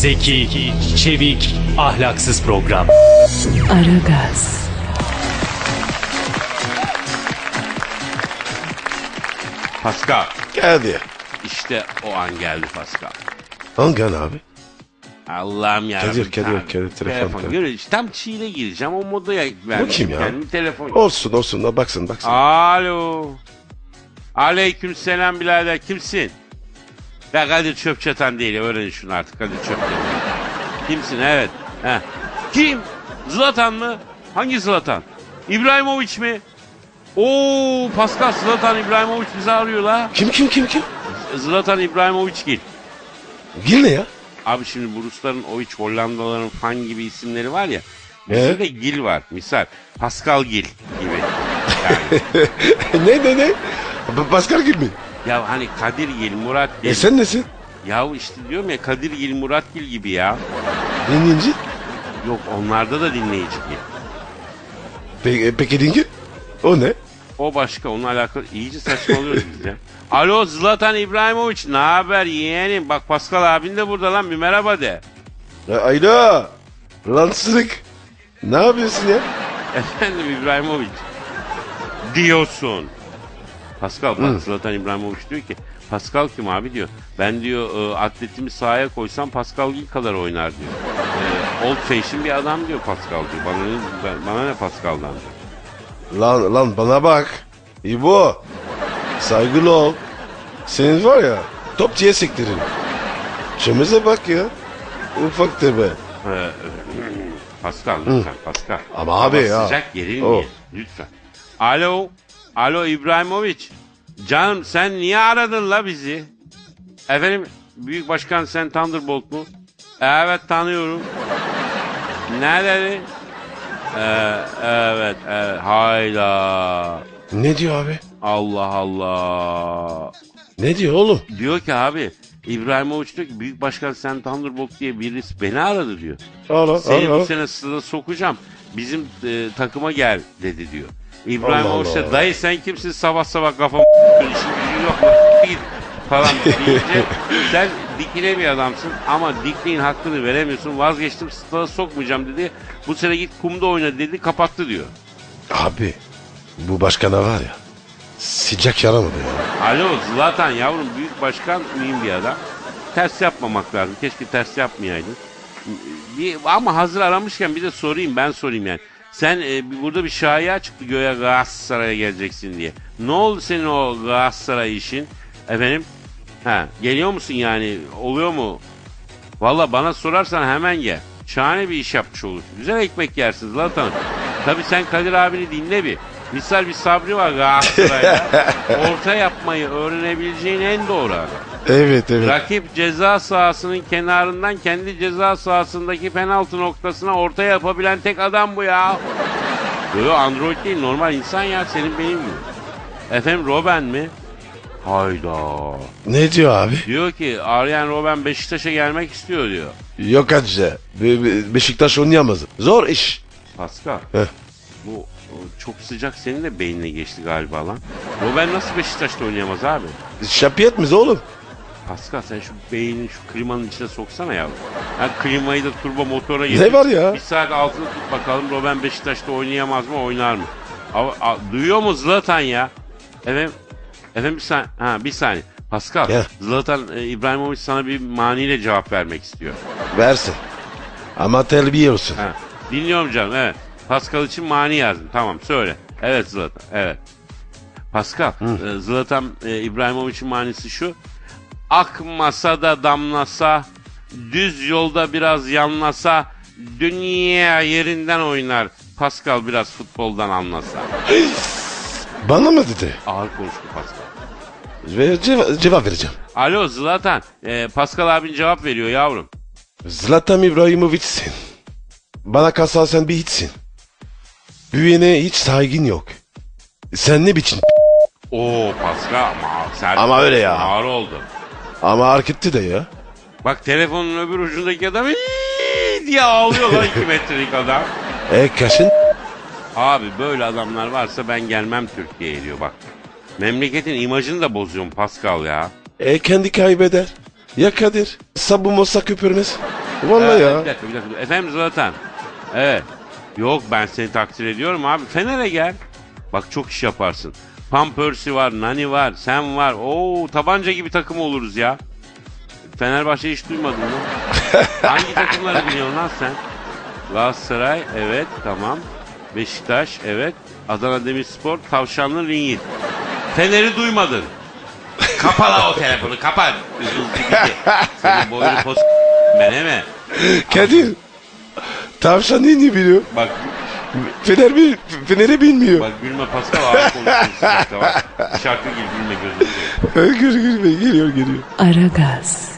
Zeki, çevik, ahlaksız program. Aragaz. Pascal. Geldi. İşte o an geldi Pascal. Hangi an abi? Allah'ım ya. Kadir, telefon. Görüyor tam çiğne gireceğim o modaya vermişim. Bu kim ya? Kendimi telefon. Olsun da baksın. Alo. Aleykümselam birader, kimsin? Ya Kadir Çöpçatan değil, öğrenin şunu artık, Kadir Çöpçatan. Kimsin? Evet. Heh. Kim? Zlatan mı? Hangi Zlatan? İbrahimovic mi? Oo Pascal, Zlatan İbrahimovic bizi arıyor la. Kim? Zlatan İbrahimovic Gil. Gil ne ya? Abi şimdi bu Rusların, Ovic, Hollandalıların fan gibi isimleri var ya. Bizde de Gil var. Misal Pascal Gil gibi. Yani. Ne? Pascal Gil mi? Ya hani Kadir Gil, Murat Gil. Sen nesin? Ya işte diyorum ya, Kadir Gil, Murat Gil gibi ya. Dinleyici? Yok, onlarda da dinleyici Gil. Peki dingi? O ne? O başka, onunla alakalı iyice saçmalıyoruz biz ya. Alo Zlatan İbrahimovic, ne haber yeğenim? Bak Pascal abin de burada lan, bir merhaba de. Ayda. Lan sırık. Ne yapıyorsun ya? Efendim İbrahimovic. Diyorsun. Pascal bak, Zlatan İbrahimovic diyor ki, Pascal kim abi diyor. Ben diyor atletimi sahaya koysam Pascal Gil kadar oynar diyor. Old fashion bir adam diyor Pascal diyor. Bana ne Pascal'dan diyor. Lan bana bak. İbo. Saygılı ol. Senin var ya topçuya sektirin. Şemize bak ya. Ufaktır be. Pascal lütfen Pascal. Ama abi ya. Sıcak gerilmeyin lütfen. Alo İbrahimovic. Canım sen niye aradın la bizi? Efendim Büyük Başkan sen Thunderbolt mu? Evet tanıyorum. Ne dedi? Evet. Hayda. Ne diyor abi? Allah. Ne diyor oğlum? Diyor ki abi, İbrahimovic diyor ki Büyük Başkan sen Thunderbolt diye birisi beni aradı diyor. Seni bu sene sırada sokacağım. Bizim takıma gel dedi diyor. İbrahimovic de dayı sen kimsin sabah kafam işin gücün yok mu git falan deyince sen dikine bir adamsın ama dikliğin hakkını veremiyorsun, vazgeçtim stada sokmayacağım dedi. Bu sene git kumda oyna dedi, kapattı diyor. Abi bu başkana var ya sıcak yaramadı ya. Alo Zlatan yavrum, büyük başkan mühim bir adam. Ters yapmamak lazım. Keşke ters yapmayaydın. Ama hazır aramışken bir de ben sorayım yani. Sen burada bir şaya çıktı göğe Galatasaray'a geleceksin diye. Ne oldu senin o Galatasaray işin? Efendim? Geliyor musun yani? Oluyor mu? Valla bana sorarsan hemen gel. Şahane bir iş yapmış olursun. Güzel ekmek yersin Zlatan. Tabii sen Kadir abini dinle bir. Misal bir Sabri var Galatasaray'da. Orta yapmayı öğrenebileceğin en doğru adam. Evet. Rakip ceza sahasının kenarından kendi ceza sahasındaki penaltı noktasına orta yapabilen tek adam bu ya. Böyle android değil, normal insan ya, senin benim gibi. Efendim Robben mi? Hayda. Ne diyor abi? Diyor ki Arjen Robben Beşiktaş'a gelmek istiyor diyor. Yok hacı. Beşiktaş oynayamaz. Zor iş. Pascal. Heh. Bu çok sıcak, senin de beynine geçti galiba lan. Robben nasıl Beşiktaş'ta oynayamaz abi? Şapiyet miyiz oğlum? Pascal sen şu beynini şu klimanın içine soksana yavrum. Klimayı da turbo motora getir. Ne var ya? Bir saat altını tut bakalım, Robben Beşiktaş'ta oynayamaz mı, oynar mı? Duyuyor mu Zlatan ya? Efendim bir saniye. Pascal, ya. Zlatan İbrahimovic sana bir maniyle cevap vermek istiyor. Versin. Ama terbiye olsun. Dinliyorum canım, evet. Pascal için mani yazdım. Tamam söyle. Evet Zlatan, evet. Pascal, Zlatan İbrahimovic'in manisi şu. Akmasa da damlasa, düz yolda biraz yanlasa, dünya yerinden oynar. Pascal biraz futboldan anlasa. Bana mı dedi? Ağır konuştu Pascal. Cevap vereceğim. Alo Zlatan, Pascal abin cevap veriyor yavrum. Zlatan İbrahimovic'sin. Bana kalsa sen bir hiçsin. Büyüğüne hiç saygın yok. Sen ne biçim? Oo Pascal ama öyle ya. Ağır oldu. Ama hareketli de ya. Bak telefonun öbür ucundaki adam diye ağlıyor lan 2 metrelik adam. Kaşın? Abi böyle adamlar varsa ben gelmem Türkiye'ye diyor bak. Memleketin imajını da bozuyorum Pascal ya. Kendi kaybeder. Ya Kadir? Sabun olsa köpürmez. Vallahi ya. Bir dakika. Efendim Zlatan. Evet. Yok ben seni takdir ediyorum abi. Fener'e gel. Bak çok iş yaparsın. Van Persie var, Nani var, sen var. Oo tabanca gibi takım oluruz ya. Fenerbahçe hiç duymadın mı? Hangi takımları biliyorsun lan sen? Galatasaray evet tamam. Beşiktaş evet. Adana Demirspor, Tavşanlı Ringin. Fener'i duymadın. Kapa la o telefonu kapat. Senin boynu pos ben hemen. Kadir. Tavşan ne biliyor? Bak Fener'i bilmiyor. bak gülme Pascal ağır konuşuyorsun. Bak. Şarkı gibi gülme gözünü. Gülme geliyor. Aragaz.